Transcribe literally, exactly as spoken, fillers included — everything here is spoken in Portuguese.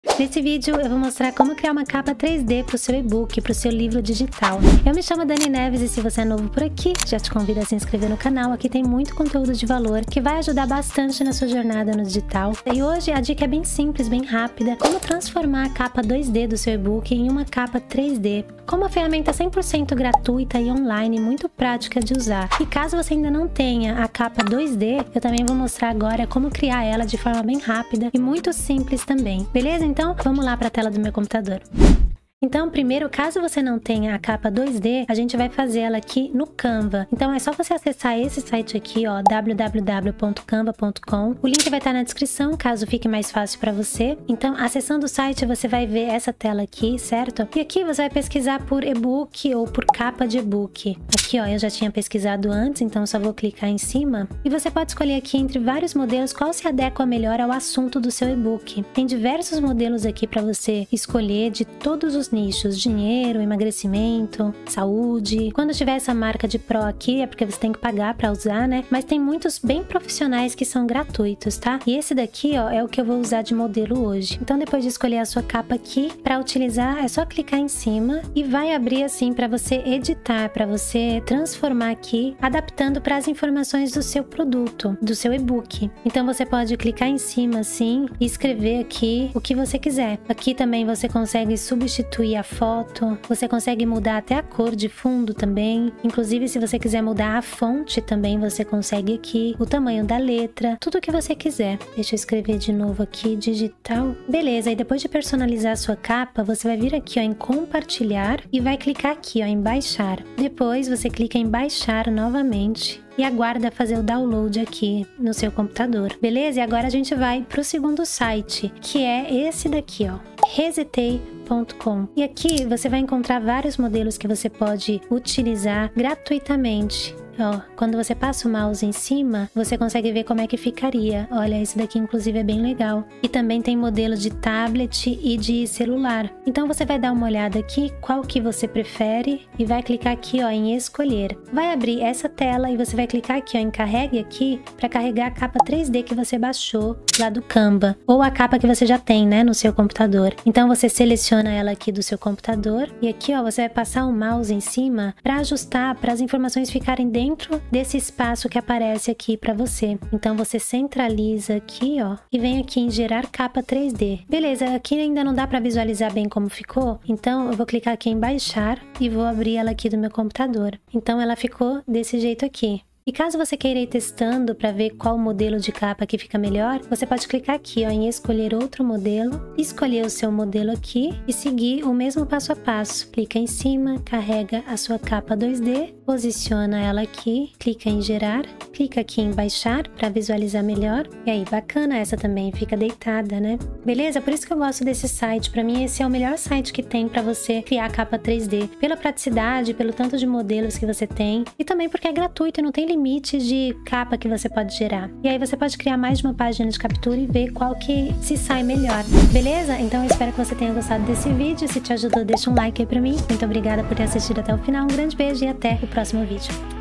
Nesse vídeo eu vou mostrar como criar uma capa três D para o seu e-book, para o seu livro digital. Eu me chamo Dani Neves e se você é novo por aqui, já te convido a se inscrever no canal. Aqui tem muito conteúdo de valor que vai ajudar bastante na sua jornada no digital. E hoje a dica é bem simples, bem rápida, como transformar a capa dois D do seu e-book em uma capa três D, com uma ferramenta cem por cento gratuita e online, muito prática de usar. E caso você ainda não tenha a capa dois D, eu também vou mostrar agora como criar ela de forma bem rápida e muito simples também. Beleza? Então, vamos lá para a tela do meu computador. Então, primeiro, caso você não tenha a capa dois D, a gente vai fazer ela aqui no Canva. Então, é só você acessar esse site aqui, ó, w w w ponto canva ponto com. O link vai estar na descrição, caso fique mais fácil para você. Então, acessando o site, você vai ver essa tela aqui, certo? E aqui você vai pesquisar por e-book ou por capa de e-book. Aqui, ó, eu já tinha pesquisado antes, então só vou clicar em cima. E você pode escolher aqui entre vários modelos qual se adequa melhor ao assunto do seu e-book. Tem diversos modelos aqui para você escolher de todos os nichos: dinheiro, emagrecimento, saúde. Quando tiver essa marca de Pro aqui é porque você tem que pagar para usar, né? Mas tem muitos bem profissionais que são gratuitos, tá? E esse daqui, ó, é o que eu vou usar de modelo hoje. Então, depois de escolher a sua capa aqui, para utilizar é só clicar em cima e vai abrir assim para você editar, para você transformar aqui, adaptando para as informações do seu produto, do seu e-book. Então, você pode clicar em cima assim e escrever aqui o que você quiser. Aqui também você consegue substituir a foto, você consegue mudar até a cor de fundo também. Inclusive, se você quiser mudar a fonte também, você consegue aqui, o tamanho da letra, tudo o que você quiser. Deixa eu escrever de novo aqui, digital. Beleza, e depois de personalizar a sua capa, você vai vir aqui, ó, em compartilhar e vai clicar aqui, ó, em baixar. Depois você clica em baixar novamente e aguarda fazer o download aqui no seu computador. Beleza? E agora a gente vai para o segundo site, que é esse daqui, ó, resetei ponto com. E aqui você vai encontrar vários modelos que você pode utilizar gratuitamente. Ó, quando você passa o mouse em cima, você consegue ver como é que ficaria. Olha, esse daqui inclusive é bem legal. E também tem modelo de tablet e de celular. Então você vai dar uma olhada aqui, qual que você prefere, e vai clicar aqui, ó, em escolher. Vai abrir essa tela e você vai clicar aqui, ó, em carregue aqui, para carregar a capa três D que você baixou lá do Canva, ou a capa que você já tem, né, no seu computador. Então você seleciona ela aqui do seu computador e aqui, ó, você vai passar o mouse em cima para ajustar, para as informações ficarem dentro dentro desse espaço que aparece aqui para você. Então você centraliza aqui, ó, e vem aqui em gerar capa três D. Beleza, aqui ainda não dá para visualizar bem como ficou, então eu vou clicar aqui em baixar e vou abrir ela aqui do meu computador. Então ela ficou desse jeito aqui. E caso você queira ir testando para ver qual modelo de capa que fica melhor, você pode clicar aqui, ó, em escolher outro modelo, escolher o seu modelo aqui e seguir o mesmo passo a passo. Clica em cima, carrega a sua capa dois D, posiciona ela aqui, clica em gerar, clica aqui em baixar para visualizar melhor. E aí, bacana, essa também fica deitada, né? Beleza? Por isso que eu gosto desse site. Para mim esse é o melhor site que tem para você criar capa três D, pela praticidade, pelo tanto de modelos que você tem e também porque é gratuito e não tem limites de capa que você pode gerar. E aí você pode criar mais de uma página de captura e ver qual que se sai melhor. Beleza? Então eu espero que você tenha gostado desse vídeo. Se te ajudou, deixa um like aí pra mim. Muito obrigada por ter assistido até o final. Um grande beijo e até o próximo vídeo.